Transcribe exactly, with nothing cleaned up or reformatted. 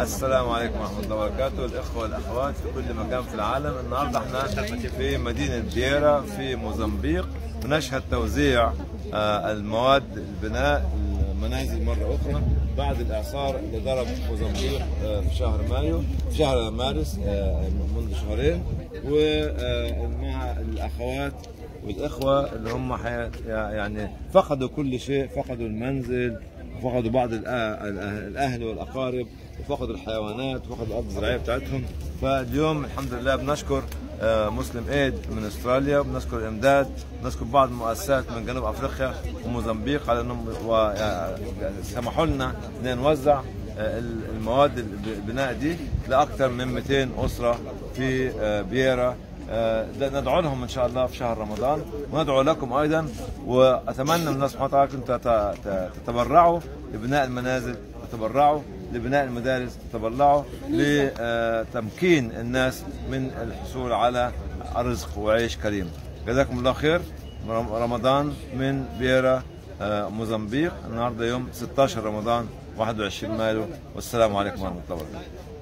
السلام عليكم ورحمة الله وبركاته، الإخوة والأخوات في كل مكان في العالم. النهارده احنا في مدينة بييرا في موزمبيق، ونشهد توزيع المواد البناء المنازل مرة أخرى بعد الإعصار اللي ضرب موزمبيق في شهر مايو في شهر مارس منذ شهرين، ومع الأخوات والإخوة اللي هم يعني فقدوا كل شيء، فقدوا المنزل، فقدوا بعض الاهل والاقارب، وفقدوا الحيوانات، وفقدوا الارض الزراعيه بتاعتهم. فاليوم الحمد لله بنشكر مسلم ايد من استراليا، وبنشكر الامداد، بنشكر بعض المؤسسات من جنوب افريقيا وموزمبيق على انهم سمحوا لنا ان نوزع المواد البناء دي لاكثر من مئتين اسره في بييرا. ندعو لهم ان شاء الله في شهر رمضان، وندعو لكم ايضا، واتمنى من الله سبحانه وتعالى انتم تتبرعوا لبناء المنازل، تتبرعوا لبناء المدارس، تتبرعوا لتمكين الناس من الحصول على رزق وعيش كريم. جزاكم الله خير. رمضان من بييرا موزمبيق، النهارده يوم ستة عشر رمضان واحد وعشرين مايو، والسلام عليكم ورحمه الله وبركاته.